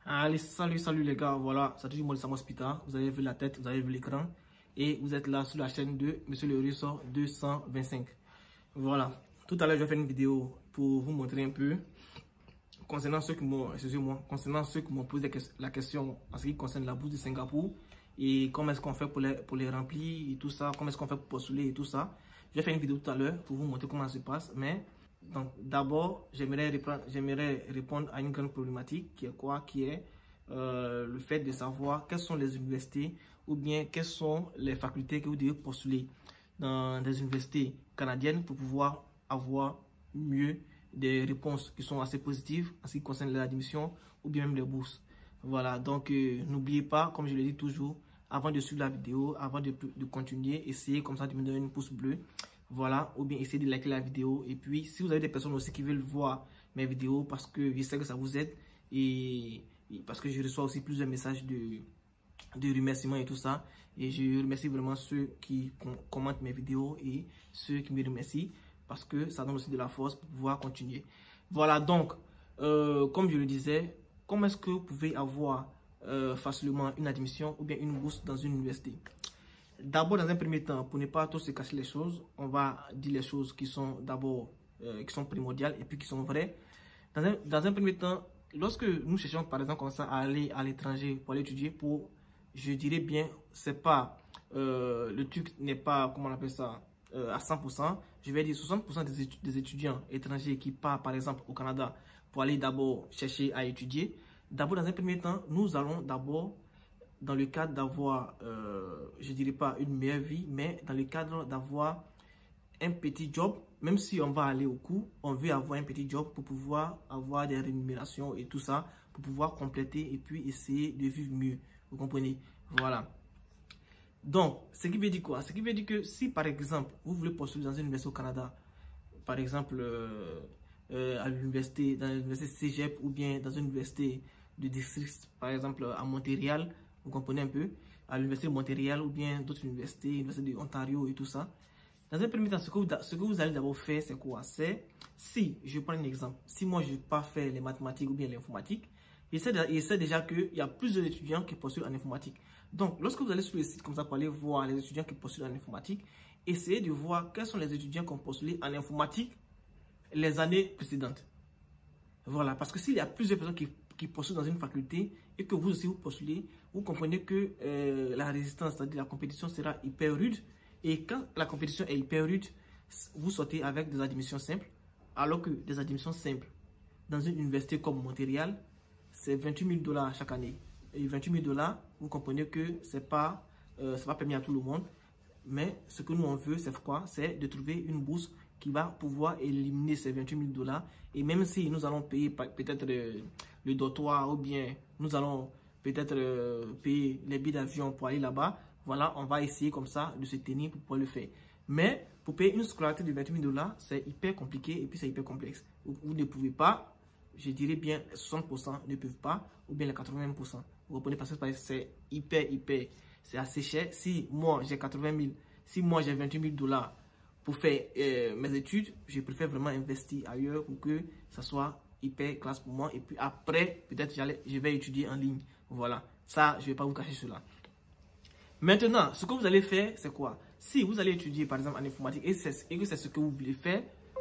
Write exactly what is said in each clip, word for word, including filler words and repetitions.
Allez, salut, salut les gars, voilà, c'est toujours moi de Samuel Spita. Vous avez vu la tête, vous avez vu l'écran. Et vous êtes là sur la chaîne de Monsieur le Russe deux cent vingt-cinq. Voilà, tout à l'heure je vais faire une vidéo pour vous montrer un peu concernant ceux qui m'ont, excusez-moi, concernant ceux qui m'ont posé la question en ce qui concerne la bourse de Singapour. Et comment est-ce qu'on fait pour les, pour les remplir et tout ça, comment est-ce qu'on fait pour postuler et tout ça. Je vais faire une vidéo tout à l'heure pour vous montrer comment ça se passe, mais donc d'abord j'aimerais répondre, j'aimerais répondre à une grande problématique qui est quoi, qui est euh, le fait de savoir quelles sont les universités ou bien quelles sont les facultés que vous devez postuler dans des universités canadiennes pour pouvoir avoir mieux des réponses qui sont assez positives en ce qui concerne l'admission ou bien même les bourses. Voilà, donc euh, n'oubliez pas, comme je le dis toujours, avant de suivre la vidéo, avant de, de continuer, essayez comme ça de me donner une pouce bleu. Voilà, ou bien essayez de liker la vidéo. Et puis, si vous avez des personnes aussi qui veulent voir mes vidéos, parce que je sais que ça vous aide, et, et parce que je reçois aussi plusieurs messages de, de remerciements et tout ça. Et je remercie vraiment ceux qui com commentent mes vidéos et ceux qui me remercient, parce que ça donne aussi de la force pour pouvoir continuer. Voilà, donc, euh, comme je le disais, comment est-ce que vous pouvez avoir euh, facilement une admission ou bien une bourse dans une université? D'abord, dans un premier temps, pour ne pas trop se cacher les choses, on va dire les choses qui sont d'abord euh, qui sont primordiales et puis qui sont vraies. Dans un, dans un premier temps, lorsque nous cherchons par exemple comme ça à aller à l'étranger pour aller étudier, pour, je dirais bien, c'est pas euh, le truc n'est pas, comment on appelle ça, euh, à cent pour cent. Je vais dire soixante pour cent des, étu des étudiants étrangers qui partent par exemple au Canada pour aller d'abord chercher à étudier. D'abord, dans un premier temps, nous allons d'abord dans le cadre d'avoir, euh, je dirais pas une meilleure vie, mais dans le cadre d'avoir un petit job, même si on va aller au cours, on veut avoir un petit job pour pouvoir avoir des rémunérations et tout ça, pour pouvoir compléter et puis essayer de vivre mieux. Vous comprenez? Voilà. Donc, ce qui veut dire quoi? Ce qui veut dire que si par exemple, vous voulez postuler dans une université au Canada, par exemple euh, euh, à l'université, dans l'université Cégep ou bien dans une université de district, par exemple à Montréal, vous comprenez un peu, à l'université de Montréal ou bien d'autres universités, l'université de Ontario et tout ça. Dans un premier temps, ce que vous, ce que vous allez d'abord faire, c'est quoi? C'est, si, je prends un exemple, si moi je n'ai pas fait les mathématiques ou bien l'informatique, il sait déjà qu'il y a plusieurs étudiants qui postulent en informatique. Donc, lorsque vous allez sur le site comme ça pour aller voir les étudiants qui postulent en informatique, essayez de voir quels sont les étudiants qui ont postulé en informatique les années précédentes. Voilà, parce que s'il y a plusieurs personnes qui qui postulent dans une faculté et que vous aussi vous postulez, vous comprenez que euh, la résistance, c'est-à-dire la compétition sera hyper rude. Et quand la compétition est hyper rude, vous sortez avec des admissions simples, alors que des admissions simples dans une université comme Montréal, c'est vingt-huit mille dollars chaque année. Et vingt-huit mille dollars, vous comprenez que ce n'est pas, euh, pas permis à tout le monde. Mais ce que nous on veut, c'est quoi? C'est de trouver une bourse qui va pouvoir éliminer ces vingt-huit mille dollars. Et même si nous allons payer peut-être euh, le dortoir ou bien nous allons peut-être euh, payer les billets d'avion pour aller là-bas, voilà, on va essayer comme ça de se tenir pour pouvoir le faire. Mais pour payer une scolarité de vingt-huit mille dollars, c'est hyper compliqué et puis c'est hyper complexe. Vous, vous ne pouvez pas, je dirais bien soixante pour cent ne peuvent pas, ou bien les quatre-vingts pour cent. Vous comprenez, parce que c'est hyper, hyper, c'est assez cher. Si moi j'ai quatre-vingt mille, si moi j'ai vingt-huit mille dollars pour faire euh, mes études, je préfère vraiment investir ailleurs pour que ça soit hyper classe pour moi. Et puis après, peut-être je vais étudier en ligne. Voilà, ça, je ne vais pas vous cacher cela. Maintenant, ce que vous allez faire, c'est quoi? Si vous allez étudier, par exemple, en informatique, et, et que c'est ce que vous voulez faire,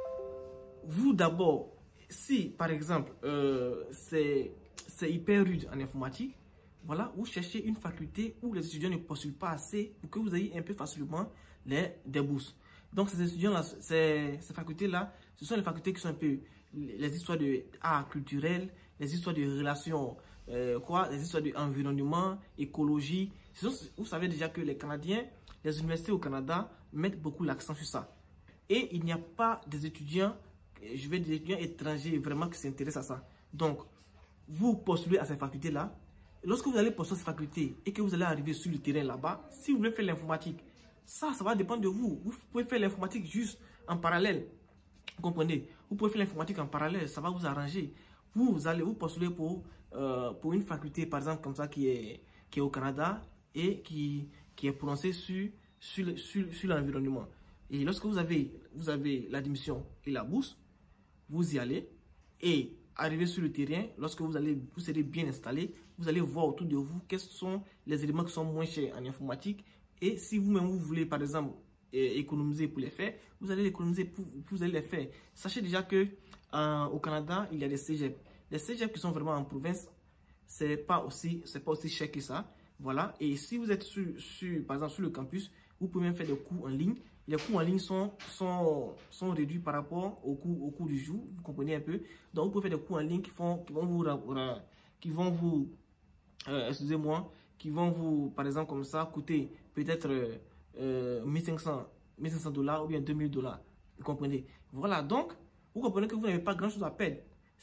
vous d'abord, si, par exemple, euh, c'est hyper rude en informatique, voilà, vous cherchez une faculté où les étudiants ne postulent pas assez pour que vous ayez un peu facilement les, des bourses. Donc, ces étudiants-là, ces, ces facultés-là, ce sont les facultés qui sont un peu les histoires de art culturel, les histoires de relations, euh, quoi, les histoires d'environnement, écologie. Sont, vous savez déjà que les Canadiens, les universités au Canada mettent beaucoup l'accent sur ça. Et il n'y a pas des étudiants, je vais dire des étudiants étrangers vraiment qui s'intéressent à ça. Donc, vous postulez à ces facultés-là. Lorsque vous allez postuler à ces facultés et que vous allez arriver sur le terrain là-bas, si vous voulez faire l'informatique, ça, ça va dépendre de vous. Vous pouvez faire l'informatique juste en parallèle. Vous comprenez? Vous pouvez faire l'informatique en parallèle, ça va vous arranger. Vous, vous allez vous postuler pour, euh, pour une faculté, par exemple, comme ça, qui est, qui est au Canada et qui, qui est prononcée sur, sur, sur, sur l'environnement. Et lorsque vous avez, vous avez l'admission et la bourse, vous y allez. Et arriver sur le terrain, lorsque vous, allez, vous serez bien installé, vous allez voir autour de vous quels sont les éléments qui sont moins chers en informatique. Et si vous-même, vous voulez, par exemple, économiser pour les faire, vous allez économiser pour, vous allez les faire. Sachez déjà que euh, au Canada, il y a des cégeps. Les cégeps qui sont vraiment en province, c'est pas aussi, c'est pas aussi cher que ça. Voilà. Et si vous êtes sur, sur, par exemple, sur le campus, vous pouvez même faire des cours en ligne. Les cours en ligne sont, sont, sont réduits par rapport au cours, au cours du jour. Vous comprenez un peu. Donc, vous pouvez faire des cours en ligne qui, font, qui vont vous, qui vont vous, euh, excusez-moi, qui vont vous, par exemple, comme ça, coûter peut-être euh, mille cinq cents dollars ou bien deux mille dollars. Vous comprenez? Voilà. Donc, vous comprenez que vous n'avez pas grand-chose à perdre.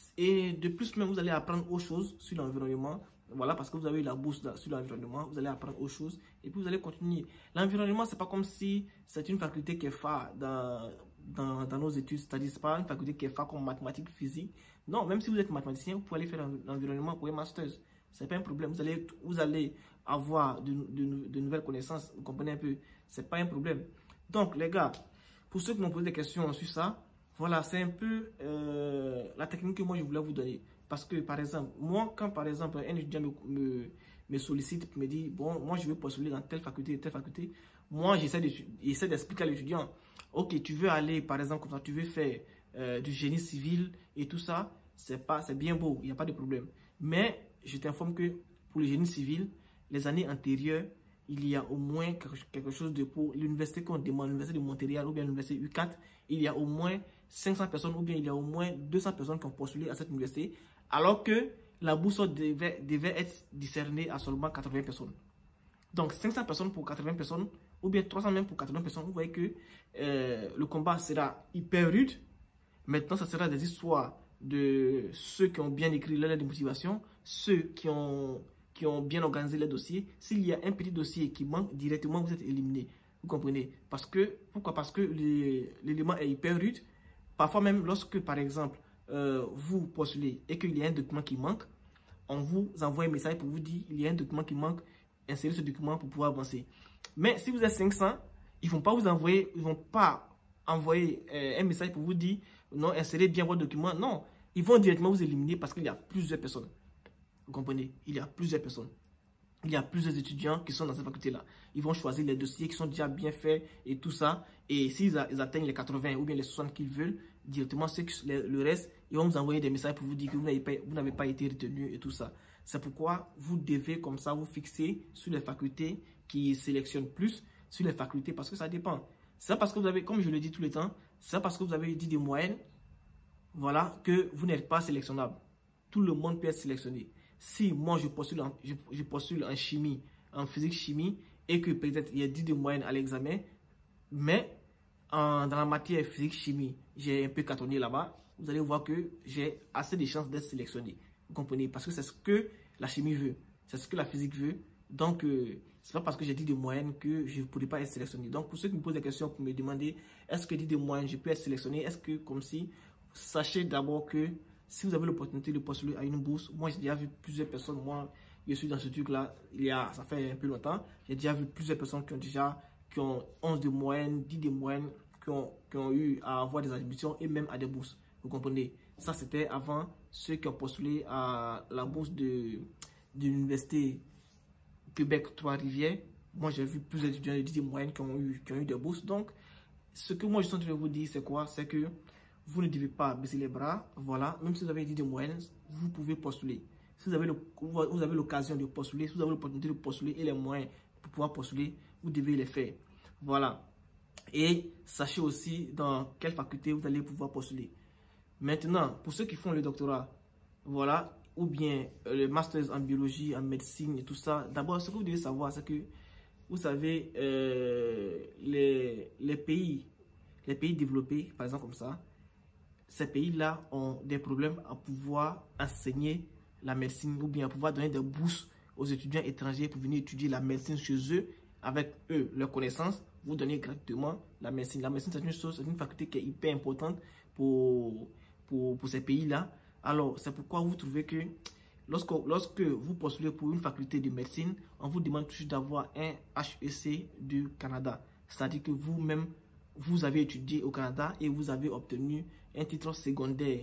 Et de plus, même, vous allez apprendre autre chose sur l'environnement. Voilà, parce que vous avez eu la bourse sur l'environnement, vous allez apprendre autre chose et puis vous allez continuer. L'environnement, c'est pas comme si c'est une faculté qui est phare dans, dans, dans nos études, c'est-à-dire c'est pas une faculté qui est phare comme mathématiques, physique. Non, même si vous êtes mathématicien, vous pouvez aller faire l'environnement pour un master. C'est pas un problème. Vous allez, vous allez avoir de, de, de nouvelles connaissances, vous comprenez un peu. C'est pas un problème. Donc, les gars, pour ceux qui m'ont posé des questions sur ça, voilà, c'est un peu euh, la technique que moi je voulais vous donner. Parce que, par exemple, moi, quand par exemple un étudiant me, me, me sollicite, me dit, bon, moi je veux postuler dans telle faculté, telle faculté, moi j'essaie d'expliquer à l'étudiant, ok, tu veux aller, par exemple, quand tu veux faire euh, du génie civil et tout ça, c'est pas, c'est bien beau, il n'y a pas de problème. Mais je t'informe que pour le génie civil, les années antérieures, il y a au moins quelque chose de pour l'université qu'on demande, l'université de Montréal ou bien l'université U quatre, il y a au moins cinq cents personnes ou bien il y a au moins deux cents personnes qui ont postulé à cette université. Alors que la bourse devait, devait être discernée à seulement quatre-vingts personnes. Donc cinq cents personnes pour quatre-vingts personnes, ou bien trois cents même pour quatre-vingts personnes, vous voyez que euh, le combat sera hyper rude. Maintenant, ça sera des histoires de ceux qui ont bien écrit leur lettre de motivation, ceux qui ont, qui ont bien organisé les dossiers. S'il y a un petit dossier qui manque, directement vous êtes éliminé. Vous comprenez? Parce que, pourquoi? Parce que l'élément est hyper rude. Parfois même, lorsque par exemple, Euh, vous postulez et qu'il y a un document qui manque, on vous envoie un message pour vous dire il y a un document qui manque, insérez ce document pour pouvoir avancer. Mais si vous êtes cinq cents, ils ne vont pas vous envoyer, ils vont pas envoyer euh, un message pour vous dire non, insérez bien votre document. Non, ils vont directement vous éliminer parce qu'il y a plusieurs personnes. Vous comprenez? Il y a plusieurs personnes. Il y a plusieurs étudiants qui sont dans cette faculté-là. Ils vont choisir les dossiers qui sont déjà bien faits et tout ça. Et s'ils atteignent les quatre-vingts ou bien les soixante qu'ils veulent, directement, ceux qui, le reste, ils vont vous envoyer des messages pour vous dire que vous n'avez pas, vous n'avez pas été retenu et tout ça. C'est pourquoi vous devez comme ça vous fixer sur les facultés qui sélectionnent plus, sur les facultés, parce que ça dépend. C'est parce que vous avez, comme je le dis tout le temps, c'est parce que vous avez dit des moyennes, voilà, que vous n'êtes pas sélectionnable. Tout le monde peut être sélectionné. Si moi je postule en, je, je postule en chimie, en physique chimie, et que peut-être il y a dix de moyenne à l'examen, mais en, dans la matière physique chimie, j'ai un peu cartonné là-bas, vous allez voir que j'ai assez de chances d'être sélectionné. Vous comprenez? Parce que c'est ce que la chimie veut, c'est ce que la physique veut. Donc, euh, c'est pas parce que j'ai dit de moyenne que je ne pourrais pas être sélectionné. Donc, pour ceux qui me posent des questions pour me demander, est-ce que dit de moyenne, je peux être sélectionné? Est-ce que, comme si, sachez d'abord que si vous avez l'opportunité de postuler à une bourse, moi j'ai déjà vu plusieurs personnes, moi je suis dans ce truc-là, il y a, ça fait un peu longtemps, j'ai déjà vu plusieurs personnes qui ont déjà, qui ont onze de moyenne, dix de moyenne, qui ont, qui ont eu à avoir des admissions et même à des bourses. Vous comprenez? Ça c'était avant ceux qui ont postulé à la bourse de, de l'université Québec Trois-Rivières. Moi j'ai vu plusieurs étudiants de dix de moyenne qui ont eu, qui ont eu des bourses. Donc, ce que moi je suis en train de vous dire, c'est quoi? C'est que vous ne devez pas baisser les bras, voilà, même si vous avez dit de moyenne, vous pouvez postuler. Si vous avez l'occasion de postuler, si vous avez l'opportunité de postuler et les moyens pour pouvoir postuler, vous devez les faire. Voilà. Et sachez aussi dans quelle faculté vous allez pouvoir postuler. Maintenant, pour ceux qui font le doctorat, voilà, ou bien euh, le master en biologie, en médecine et tout ça, d'abord, ce que vous devez savoir, c'est que, vous savez, euh, les, les pays, les pays développés, par exemple comme ça, ces pays-là ont des problèmes à pouvoir enseigner la médecine ou bien à pouvoir donner des bourses aux étudiants étrangers pour venir étudier la médecine chez eux avec eux, leurs connaissances, vous donnez gratuitement la médecine. La médecine, c'est une chose, c'est une faculté qui est hyper importante pour, pour, pour ces pays-là. Alors, c'est pourquoi vous trouvez que lorsque, lorsque vous postulez pour une faculté de médecine, on vous demande toujours d'avoir un H E C du Canada. C'est-à-dire que vous-même, vous avez étudié au Canada et vous avez obtenu un titre secondaire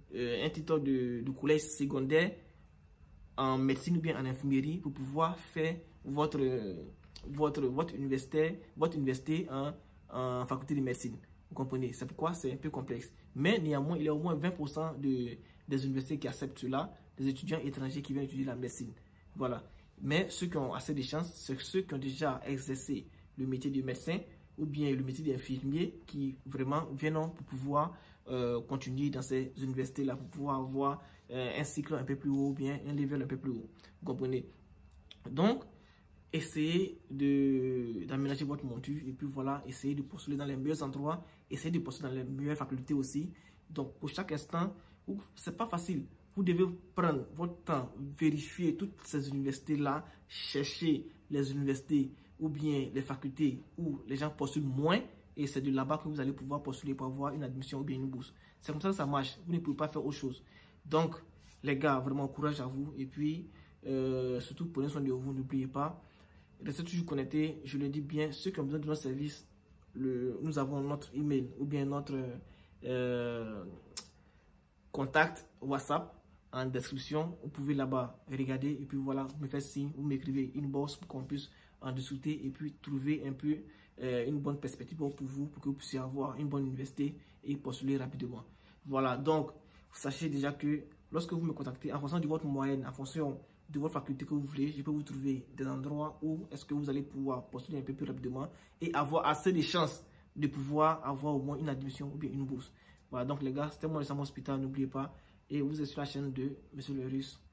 euh, un titre de, de collège secondaire en médecine ou bien en infirmerie pour pouvoir faire votre, votre, votre, université, votre université en, en faculté de médecine. Vous comprenez? C'est pourquoi c'est un peu complexe. Mais néanmoins, il y a au moins vingt pour cent de, des universités qui acceptent cela, des étudiants étrangers qui viennent étudier la médecine. Voilà. Mais ceux qui ont assez de chance, c'est ceux qui ont déjà exercé le métier de médecin ou bien le métier d'infirmier qui vraiment viennent pour pouvoir euh, continuer dans ces universités-là, pour pouvoir avoir euh, un cycle un peu plus haut ou bien un level un peu plus haut. Vous comprenez? Donc, essayez d'aménager votre monture et puis voilà, essayez de postuler dans les meilleurs endroits, essayez de postuler dans les meilleures facultés aussi. Donc, pour chaque instant, c'est pas facile. Vous devez prendre votre temps, vérifier toutes ces universités-là, chercher les universités ou bien les facultés où les gens postulent moins et c'est de là-bas que vous allez pouvoir postuler pour avoir une admission ou bien une bourse. C'est comme ça que ça marche. Vous ne pouvez pas faire autre chose. Donc, les gars, vraiment courage à vous et puis euh, surtout prenez soin de vous, n'oubliez pas. Restez toujours connectés, je le dis bien, ceux qui ont besoin de notre service, le, nous avons notre email ou bien notre euh, contact WhatsApp en description. Vous pouvez là-bas regarder et puis voilà, vous me faites signe, vous m'écrivez une bourse pour qu'on puisse en discuter et puis trouver un peu euh, une bonne perspective pour vous, pour que vous puissiez avoir une bonne université et postuler rapidement. Voilà, donc sachez déjà que lorsque vous me contactez, en fonction de votre moyenne, en fonction de votre faculté que vous voulez, je peux vous trouver des endroits où est-ce que vous allez pouvoir postuler un peu plus rapidement et avoir assez de chances de pouvoir avoir au moins une admission ou bien une bourse. Voilà, donc les gars, c'était moi le Sam Hospital, n'oubliez pas. Et vous êtes sur la chaîne de Monsieur le Russe.